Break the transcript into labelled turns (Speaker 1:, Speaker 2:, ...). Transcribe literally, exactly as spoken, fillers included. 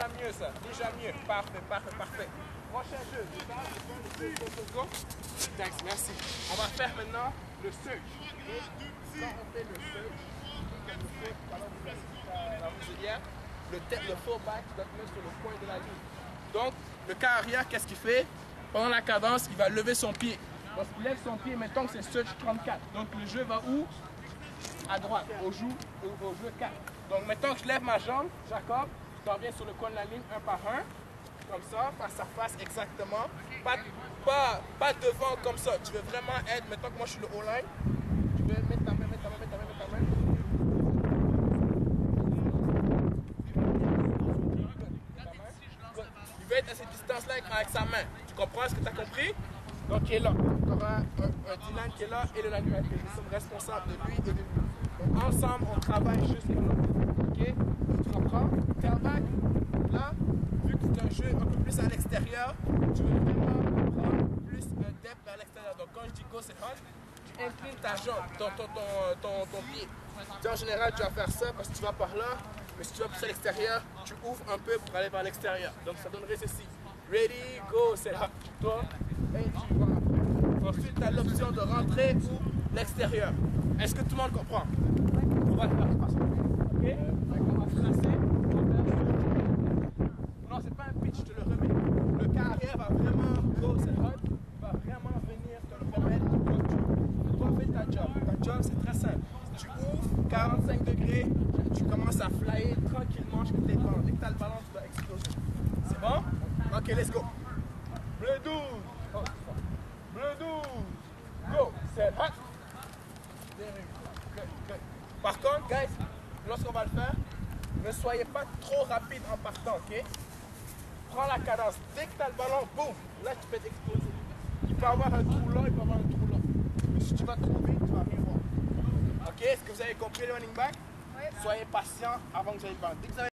Speaker 1: Déjà mieux ça, déjà mieux. Parfait, parfait, parfait. Prochain jeu. Go. Thanks, merci. On va faire maintenant le search. Okay? Quand on fait le search, le, le fullback doit te mettre sur le coin de la ligne. Donc, le quart arrière, qu'est-ce qu'il fait? Pendant la cadence, il va lever son pied. Lorsqu'il lève son pied, mettons que c'est search trente-quatre. Donc, le jeu va où? À droite, au jeu, au, au jeu quatre. Donc, mettons que je lève ma jambe, Jacob, je reviens sur le coin de la ligne, un par un. Comme ça, face à face, exactement. Pas, pas, pas devant comme ça. Tu veux vraiment être, mettons que moi je suis le O-line. Tu veux mettre ta main, mettre ta main, mettre ta main, mettre ta main. Il veut être à cette distance-là avec sa main. Tu comprends ce que tu as compris? Donc il est là. Tu auras un, un D-line qui est là et le linebacker. Nous sommes responsables de lui et de lui. Donc ensemble, on travaille jusqu'à là. Ok? Tu comprends? Tailback, là, vu que c'est un jeu un peu plus à l'extérieur, tu veux vraiment prendre plus un depth vers l'extérieur. Donc quand je dis go, c'est hot, tu inclines ta jambe, ton, ton, ton, ton, ton pied. Tu, en général, tu vas faire ça parce que tu vas par là, mais si tu vas plus à l'extérieur, tu ouvres un peu pour aller vers l'extérieur. Donc ça donnerait ceci. Ready, go, c'est hot. Toi, et tu vas. Ensuite, tu as l'option de rentrer ou l'extérieur. Est-ce que tout le monde comprend? On va le faire de façon. Ok? On va tracer. Non, c'est pas un pitch, je te le remets. Le quart arrière va vraiment go, c'est hot. Il va vraiment venir te le remettre. Toi, fais ta job. Ta job, c'est très simple. Tu ouvres, quarante-cinq degrés, tu commences à flyer tranquillement jusqu'à tes ballons. Dès que tu as le ballon, tu dois exploser. C'est bon? Ok, let's go. Bleu douze. Oh, Bleu douze. Go. C'est hot. Good, good. Par contre, guys, lorsqu'on va le faire, ne soyez pas trop rapide en partant, ok? Prends la cadence. Dès que tu as le ballon, boum, là tu peux t'exploser. Il peut avoir un trou là, il peut avoir un trou là. Mais si tu vas trop vite, tu vas rien voir. Ok? Est-ce que vous avez compris le running back? Oui. Soyez patient avant que vous ayez le ballon. Dès que vous avez